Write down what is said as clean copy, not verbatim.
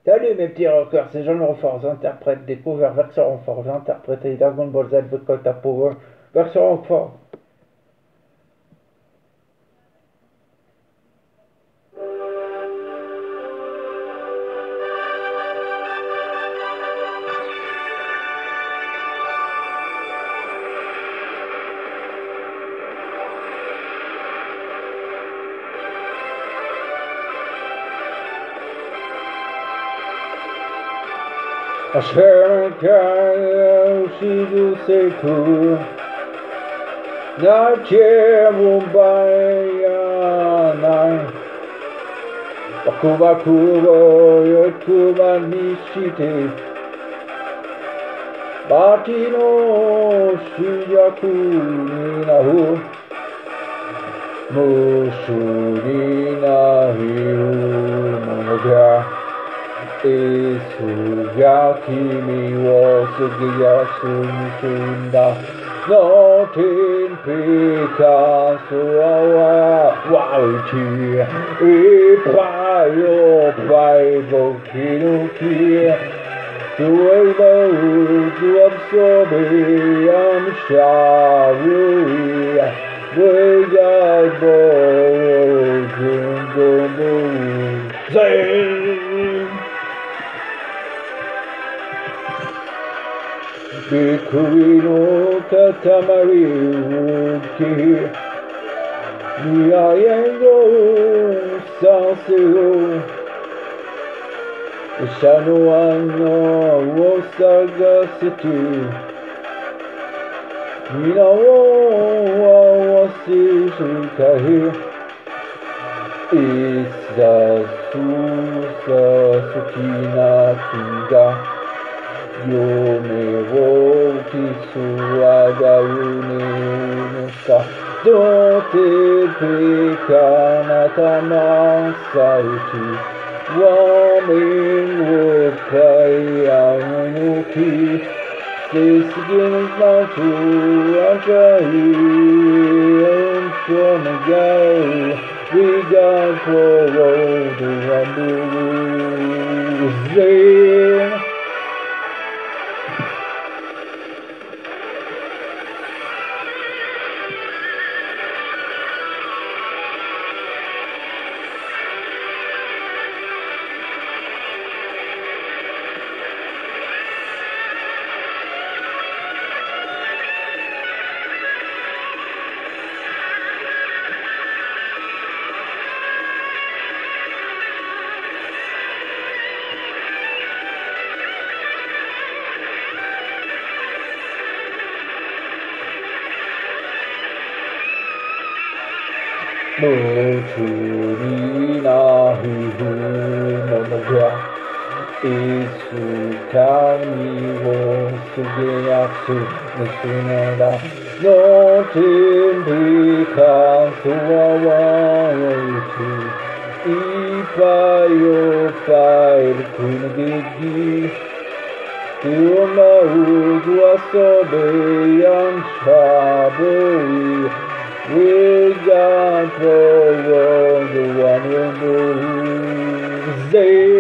Salut mes petits rockers, c'est Jean Rockfort, j'interprète des covers version Rockfort, j'ai interprété Dragon Ball Z Volta Power version Rockfort. Asheraka Shidu Seku Nache Mumbaya Nai Bakuba Kubo Yokuba Nishite Bati no Shiyaku Ninahu Mushu Ninahu Monoga いつが君を過ぎやすんだ Nothing becomes reality いっぱいおっぱい僕の気 The way moves to absorb it, I'm sorry. We got broken, Zing! びっくりの塊をき見合えよさせよ医者の穴を探せて皆を合わせるかいざすさ好きな気が 夢をキスはだよねのさどうてべかなたまさいち Warming wood play on the key. This begins my true and from the go. We got parole to run the夢中になるものがいつかにを過ぎやす娘だ Nothing becomes reality いっぱいおっぱい僕の劇 Your mouth was so big and trouble We got the one who knows